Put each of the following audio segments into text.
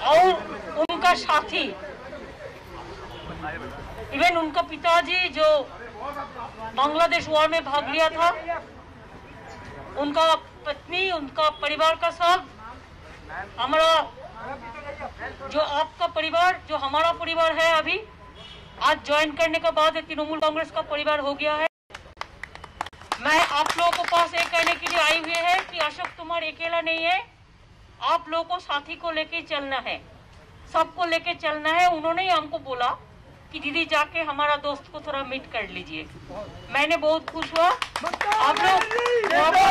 और उनका साथी, इवन उनका पिताजी जो बांग्लादेश वॉर में भाग लिया था, उनका पत्नी, उनका परिवार का सब, हमारा जो आपका परिवार, जो हमारा परिवार है, अभी आज ज्वाइन करने के बाद तृणमूल कांग्रेस का परिवार हो गया है। मैं आप लोगों को पास ये कहने के लिए आई हुई है कि अशोक कुमार अकेला नहीं है, आप लोगों को साथी को लेके चलना है, सबको लेके चलना है। उन्होंने ही हमको बोला कि दीदी जाके हमारा दोस्त को थोड़ा मीट कर लीजिए। मैंने बहुत खुश हुआ। आप लोग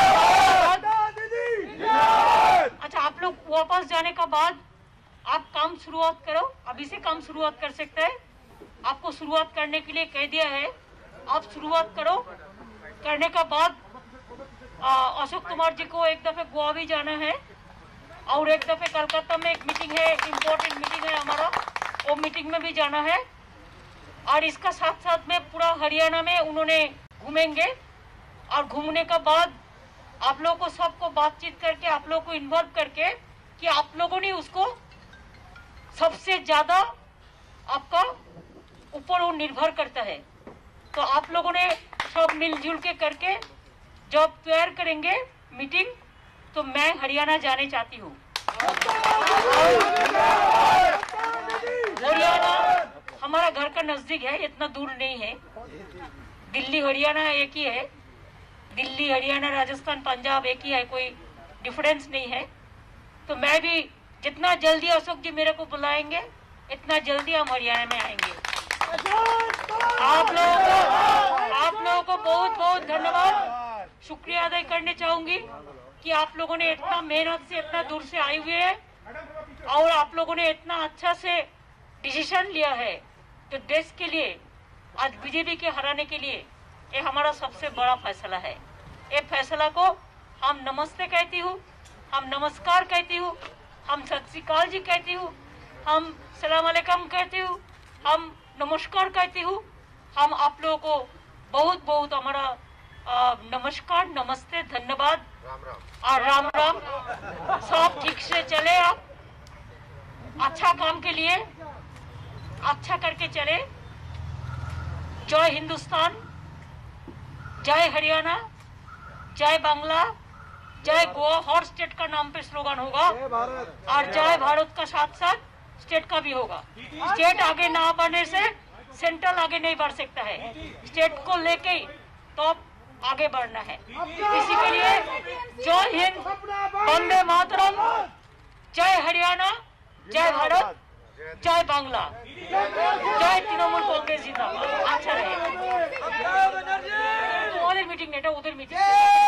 अच्छा, आप लोग वापस जाने का बाद आप काम शुरुआत करो, अभी से काम शुरुआत कर सकते हैं। आपको शुरुआत करने के लिए कह दिया है, आप शुरुआत करो। करने का बाद अशोक कुमार जी को एक दफे गोवा भी जाना है और एक दफे कलकत्ता में एक मीटिंग है, इम्पोर्टेंट मीटिंग है हमारा, वो मीटिंग में भी जाना है। और इसका साथ साथ में पूरा हरियाणा में उन्होंने घूमेंगे और घूमने का बाद आप लोगों को सबको बातचीत करके, आप लोगों को इन्वॉल्व करके कि आप लोगों ने उसको सबसे ज्यादा आपका ऊपर वो निर्भर करता है। तो आप लोगों ने सब मिलजुल के करके जब तैयार करेंगे मीटिंग, तो मैं हरियाणा जाने चाहती हूँ। हरियाणा हमारा घर का नजदीक है, इतना दूर नहीं है। दिल्ली हरियाणा एक ही है, दिल्ली हरियाणा राजस्थान पंजाब एक ही है, कोई डिफरेंस नहीं है। तो मैं भी जितना जल्दी अशोक जी मेरे को बुलाएंगे, इतना जल्दी हम हरियाणा में आएंगे। आप लोगों को बहुत बहुत धन्यवाद, शुक्रिया अदा करने चाहूंगी कि आप लोगों ने इतना मेहनत से इतना दूर से आए हुए हैं और आप लोगों ने इतना अच्छा से डिसीजन लिया है। तो देश के लिए, आज बीजेपी के हराने के लिए, ये हमारा सबसे बड़ा फैसला है। ये फैसला को हम नमस्ते कहती हूँ, हम नमस्कार कहती हूँ, हम सत श्री अकाल जी कहती हूँ, हम सलाम अलैकुम कहती हूँ, हम नमस्कार कहती हूँ। हम आप लोगों को बहुत बहुत हमारा नमस्कार, नमस्ते, धन्यवाद और राम राम। सब ठीक से चले, आप अच्छा काम के लिए अच्छा करके चले। जय हिंदुस्तान, जय हरियाणा, जय बांग्ला, जय गोवा। हर स्टेट का नाम पे स्लोगन होगा और जय भारत का साथ साथ स्टेट का भी होगा। स्टेट आगे ना बढ़ने से सेंट्रल आगे नहीं बढ़ सकता है, स्टेट को लेके ही तो आगे बढ़ना है। इसी के लिए जय हिंद, वंदे मातरम, जय हरियाणा, जय भारत, जय बांग्ला, जय तृणमूल कांग्रेस जिंदाबाद। अच्छा रहेगा। उधर मीटिंग नहीं, उधर मीटिंग।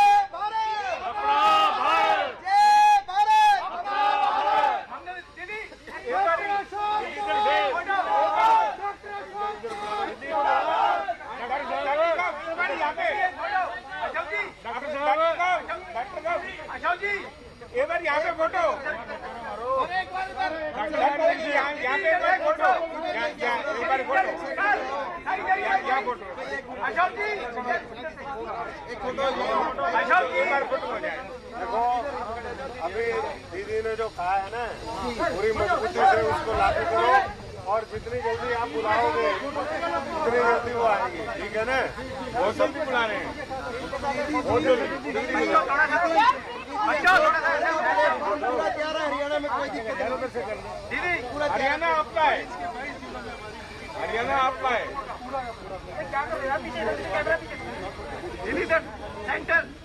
एक बार यहाँ पे फोटो, यहाँ पे फोटो, एक बार फोटो, यहाँ फोटो, अशोक जी, एक फोटो, अशोक जी, एक बार फोटो हो जाए। देखो अभी दीदी ने जो कहा है ना, पूरी मजबूती से उसको लागू करो और जितनी जल्दी आप बुलाओगे उतनी जल्दी वो आएंगे, ठीक है ना? बहुत जल्दी बुला रहे हैं, बहुत जल्दी। हरियाणा में कोई दिक्कत नहीं दीदी, हरियाणा आपका है, हरियाणा आपका है। दीदी सेंटर